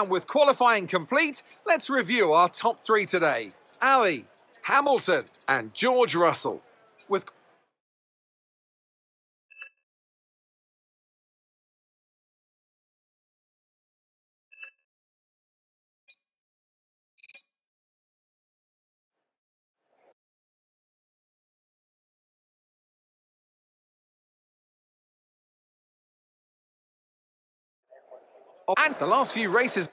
And with qualifying complete, let's review our top three today. Ali, Hamilton and George Russell. With and the last few races.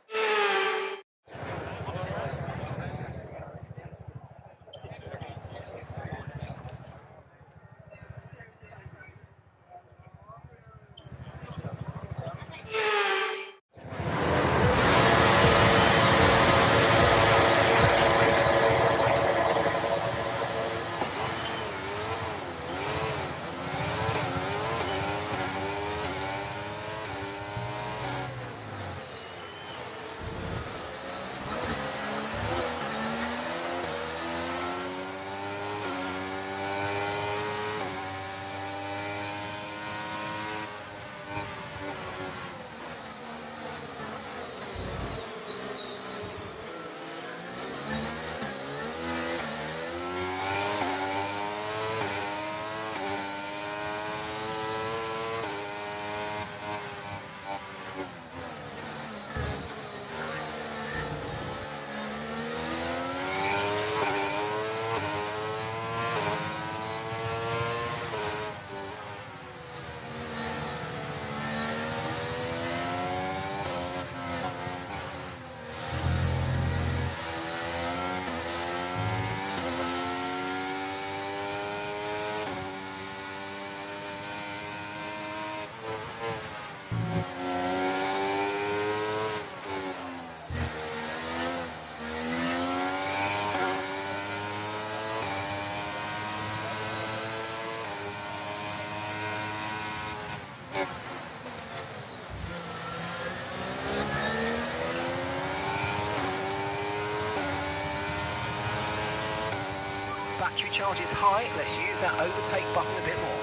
Battery charge is high, let's use that overtake button a bit more.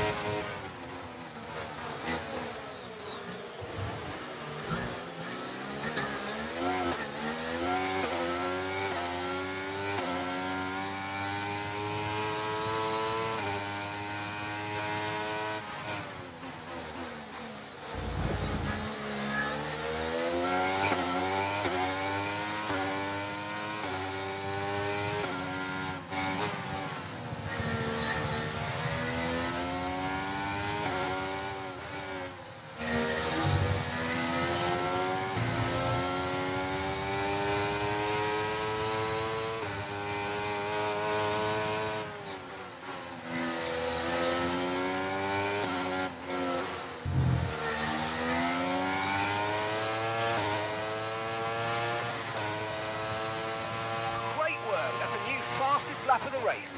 Lap of the race.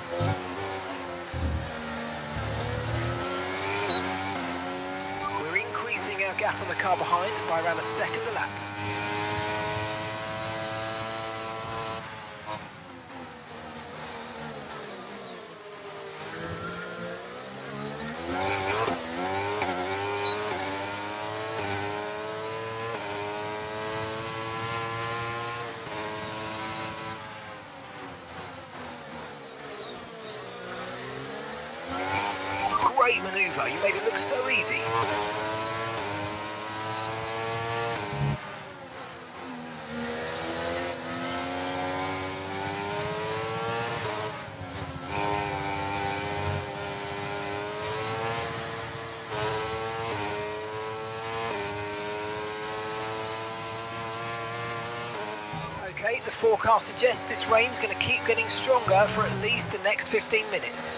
We're increasing our gap on the car behind by around a second a lap. Great manoeuvre, you made it look so easy. Okay, the forecast suggests this rain's going to keep getting stronger for at least the next 15 minutes.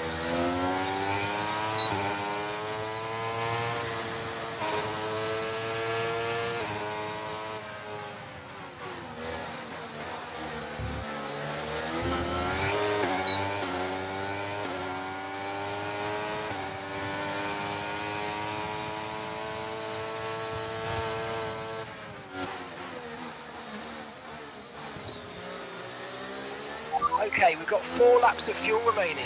Okay, we've got 4 laps of fuel remaining.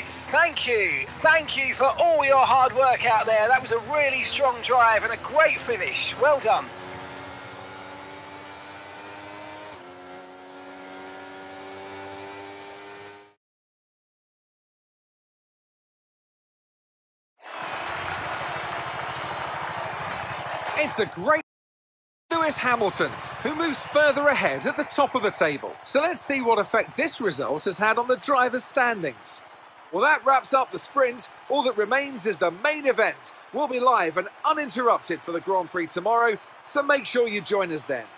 Yes, thank you. Thank you for all your hard work out there. That was a really strong drive and a great finish. Well done. It's a great Lewis Hamilton, who moves further ahead at the top of the table. So let's see what effect this result has had on the drivers' standings. Well, that wraps up the sprint. All that remains is the main event. We'll be live and uninterrupted for the Grand Prix tomorrow, so make sure you join us then.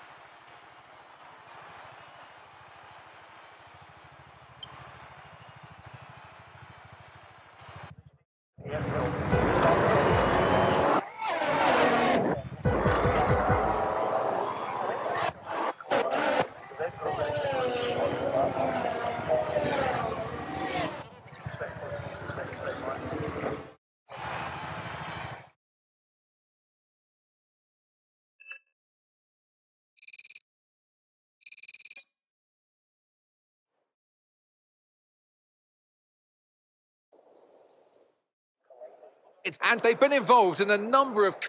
And they've been involved in a number of...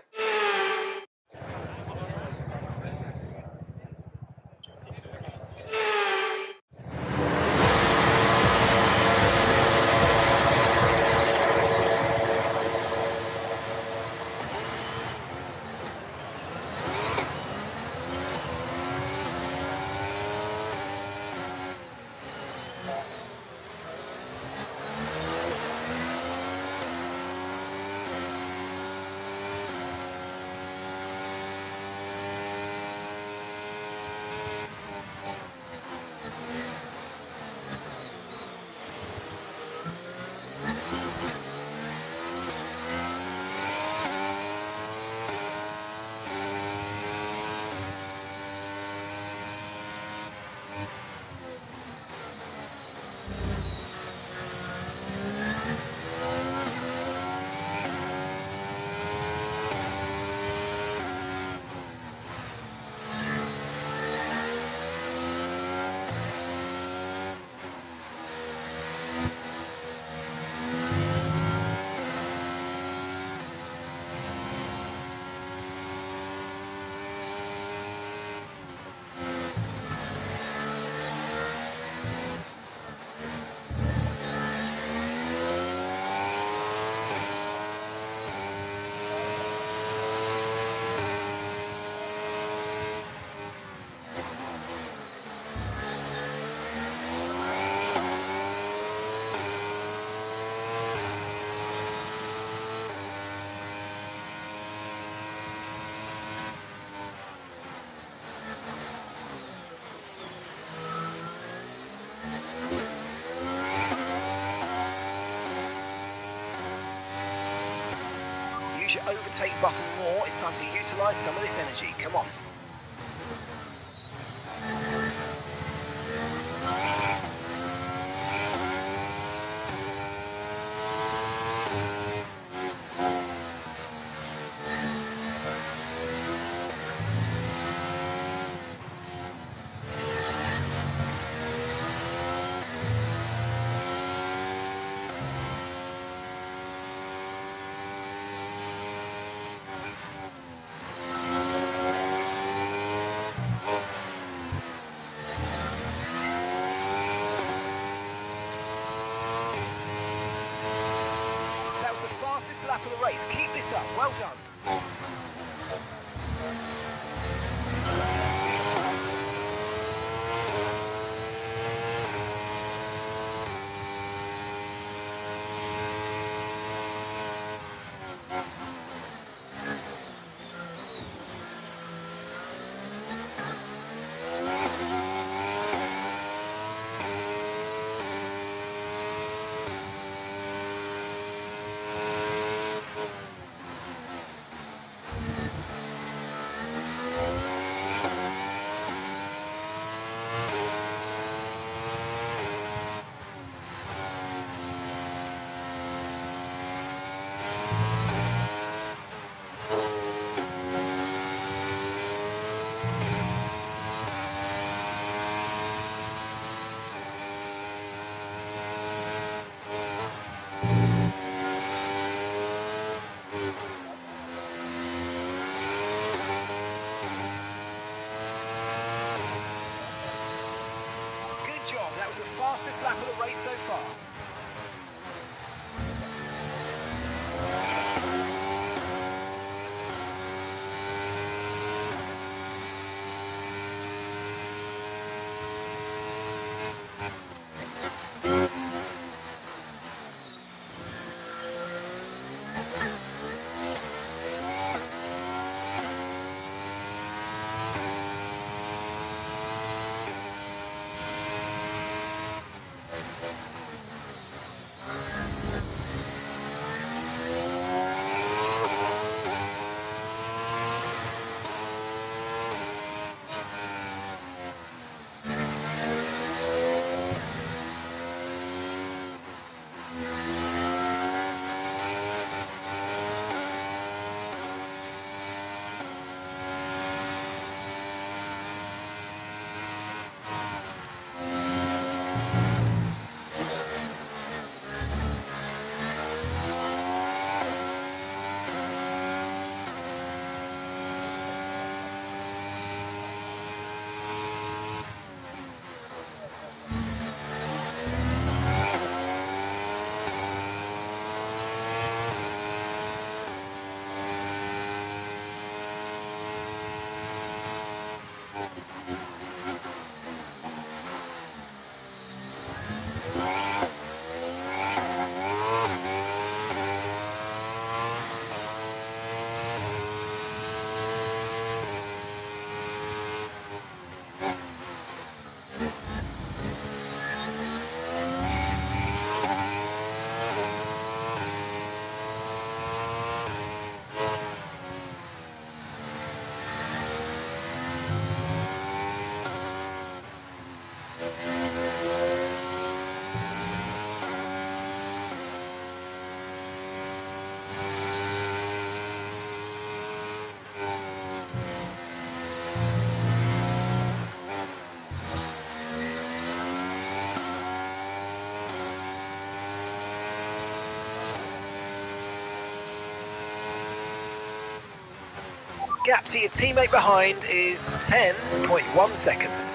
Use your overtake button more. It's time to utilise some of this energy. Come on. Fastest lap of the race. Keep this up. Well done. Gap to your teammate behind is 10.1 seconds.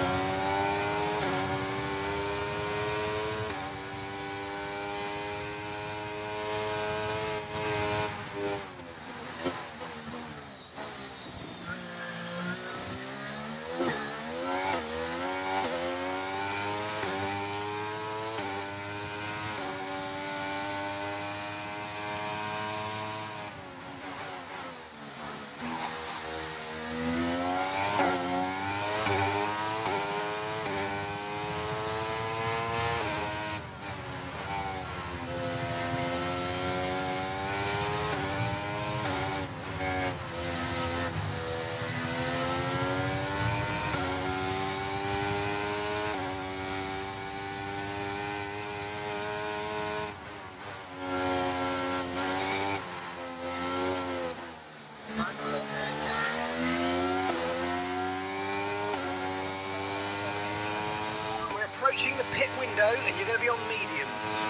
We're approaching the pit window and you're going to be on mediums.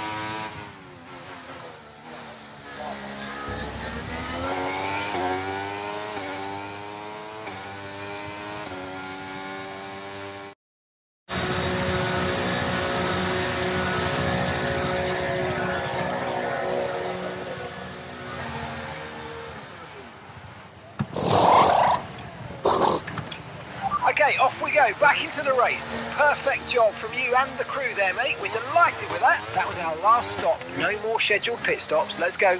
Okay, off we go, back into the race. Perfect job from you and the crew there, mate. We're delighted with that. That was our last stop. No more scheduled pit stops. Let's go.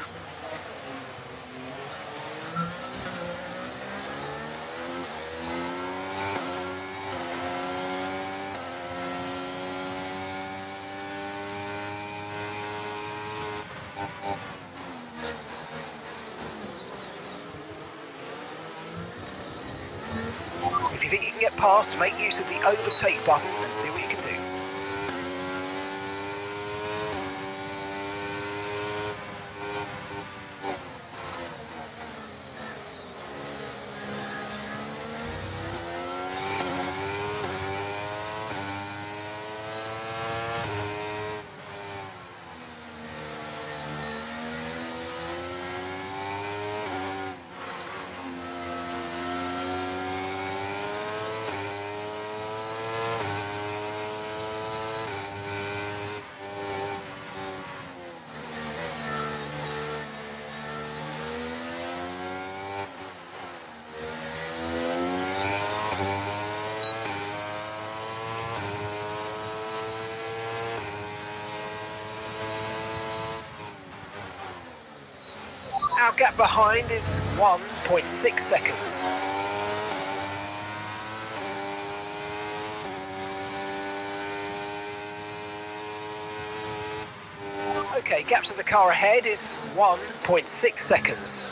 If you think you can get past, make use of the overtake button and see what you can do. Our gap behind is 1.6 seconds. Okay, gap to the car ahead is 1.6 seconds.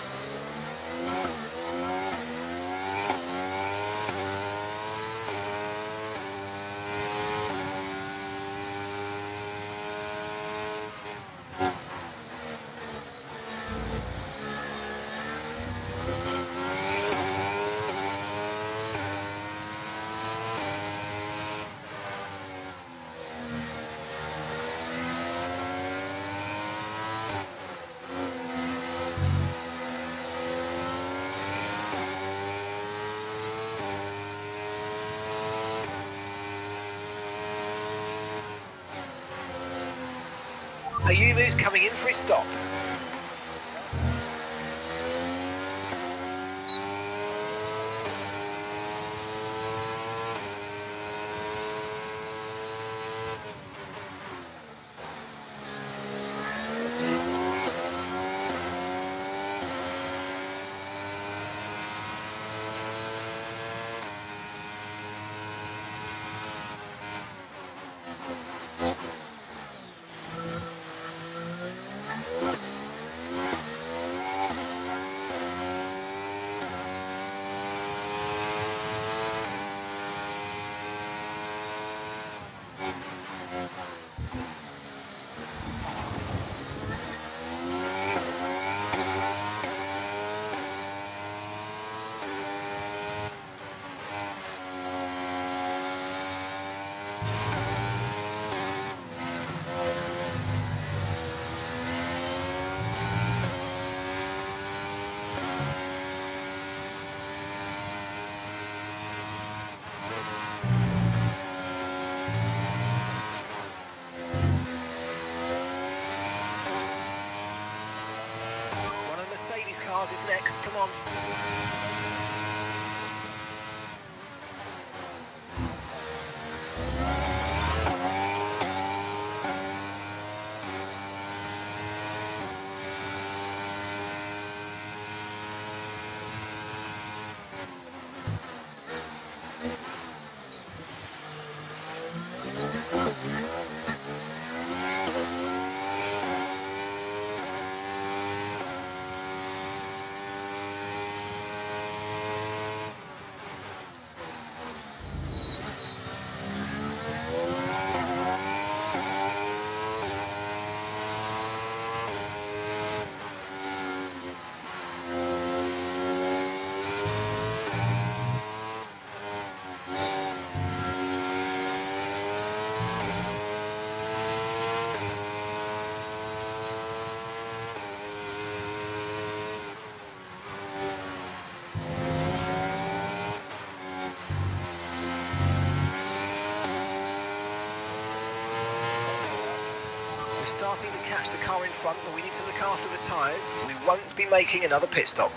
Ayumu's coming in for his stop. cars is next, come on. Starting to catch the car in front, but we need to look after the tyres. We won't be making another pit stop.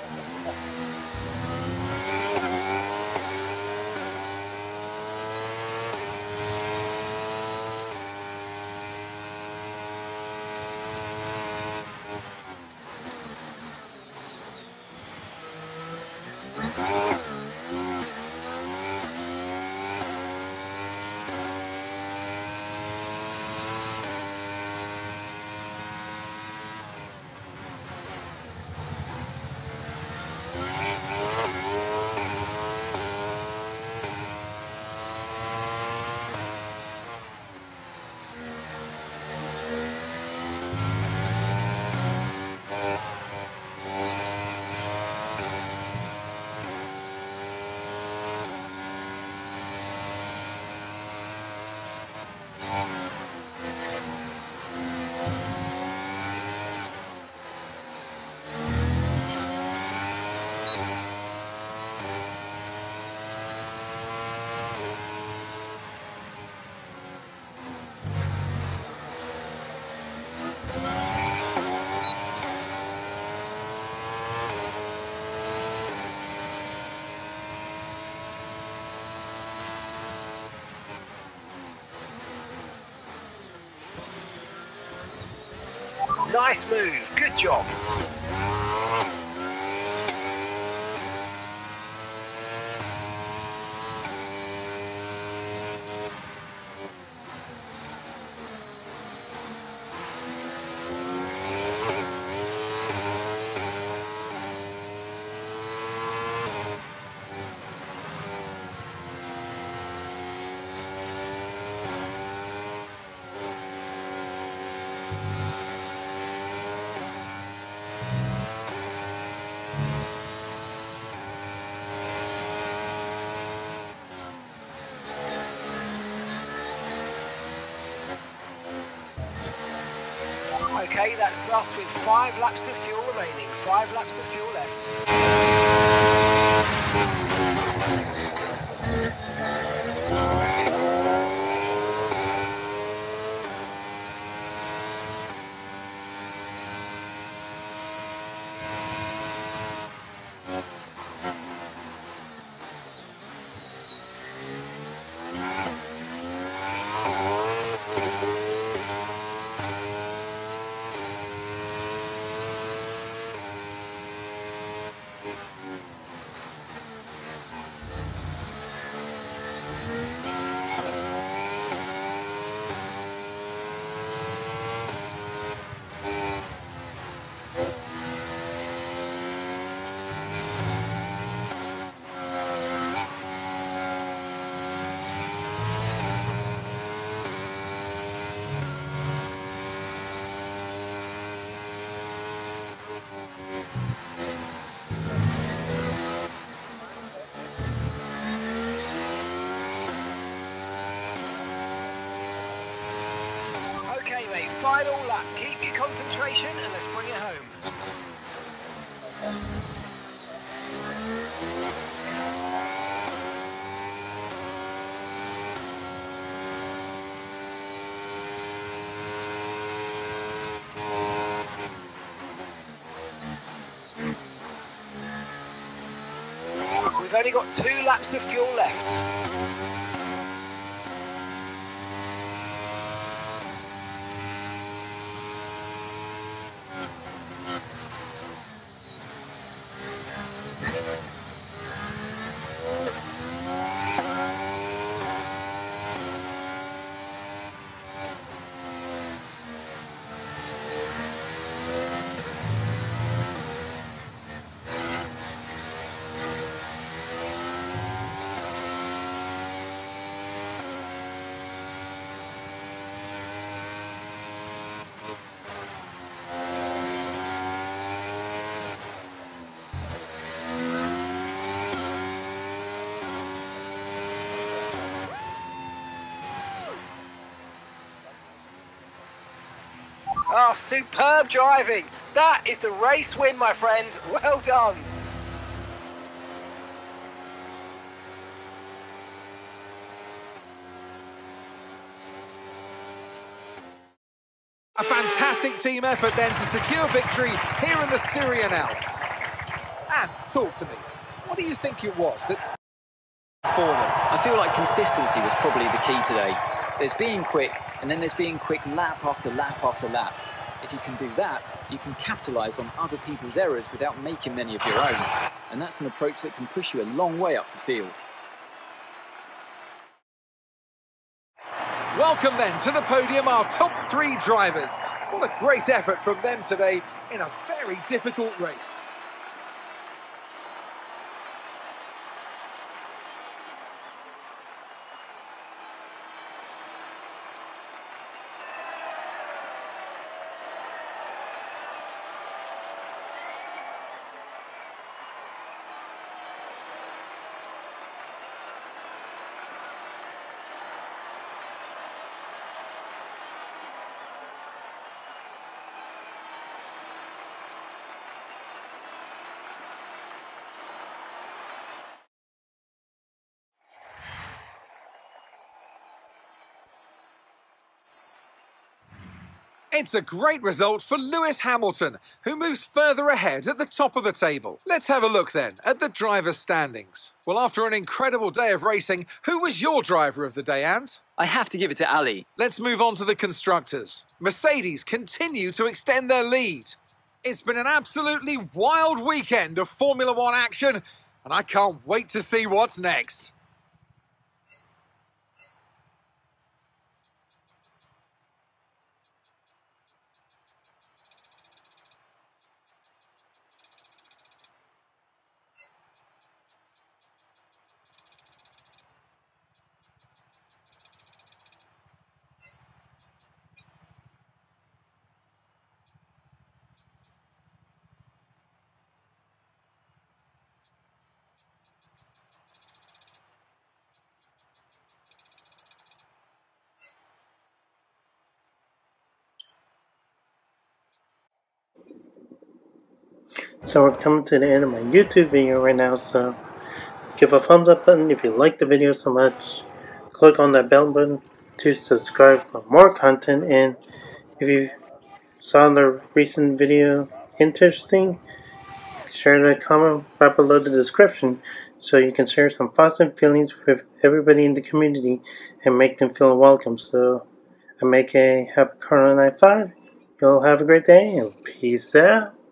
Nice move, good job. Okay, that's us with 5 laps of fuel remaining. 5 laps of fuel left. Okay mate, final lap. Keep your concentration and let's bring it home. We've only got 2 laps of fuel left. Oh, superb driving. That is the race win, my friend. Well done. A fantastic team effort then to secure victory here in the Styrian Alps. And talk to me, what do you think it was that's for them? I feel like consistency was probably the key today. There's being quick, and then there's being quick lap after lap after lap. If you can do that, you can capitalise on other people's errors without making many of your own. And that's an approach that can push you a long way up the field. Welcome then to the podium, our top 3 drivers. What a great effort from them today in a very difficult race. It's a great result for Lewis Hamilton, who moves further ahead at the top of the table. Let's have a look then at the driver's standings. Well, after an incredible day of racing, who was your driver of the day, Ant? I have to give it to Ali. Let's move on to the constructors. Mercedes continue to extend their lead. It's been an absolutely wild weekend of Formula One action, and I can't wait to see what's next. So we're coming to the end of my YouTube video right now, so give a thumbs up button if you like the video so much. Click on that bell button to subscribe for more content, and if you saw the recent video interesting, share the comment right below the description so you can share some positive feelings with everybody in the community and make them feel welcome. So I make a happy Karlo 95. You'll have a great day and peace out.